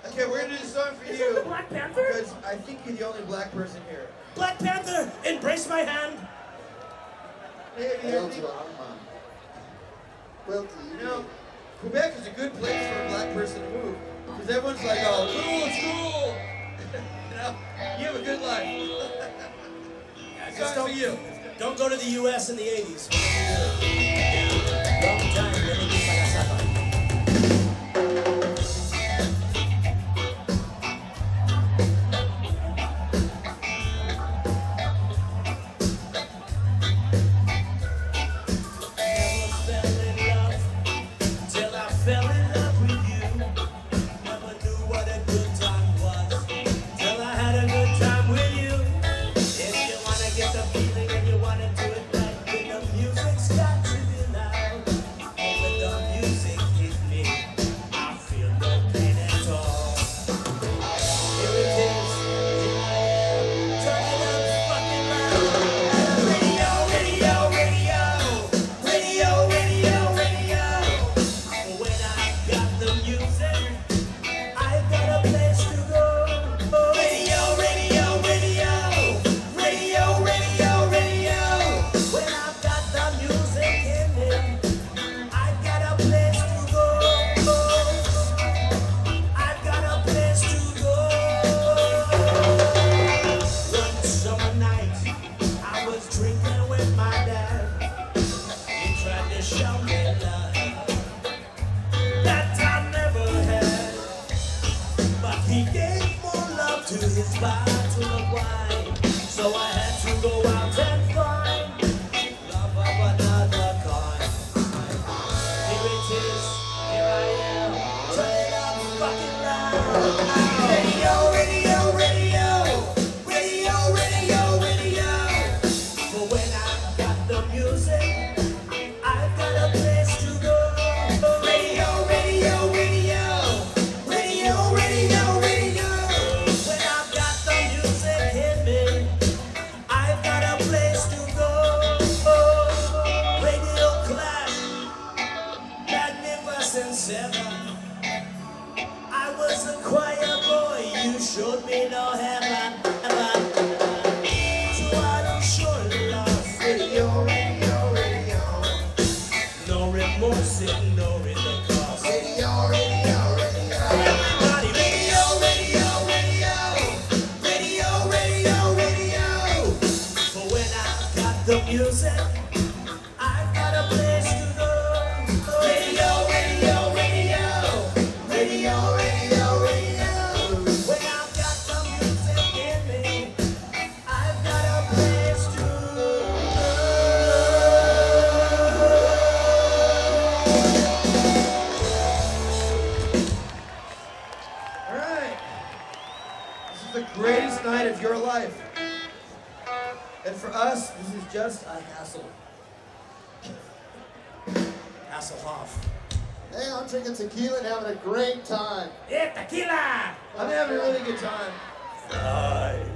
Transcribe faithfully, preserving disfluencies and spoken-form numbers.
Okay, we're gonna do this song for Is you. that the Black Panther? Because I think you're the only black person here. Black Panther, embrace my hand. Hey, have you heard me? Well, You know, Quebec is a good place for a black person to move. Because everyone's like, oh, cool, it's cool. You know, you have a good life. Yeah, Song don't, for you. Don't go to the U S in the eighties. Long time, really be palasata. Hey, I'm drinking tequila and having a great time. Yeah, tequila! I'm having a really good time. Aye.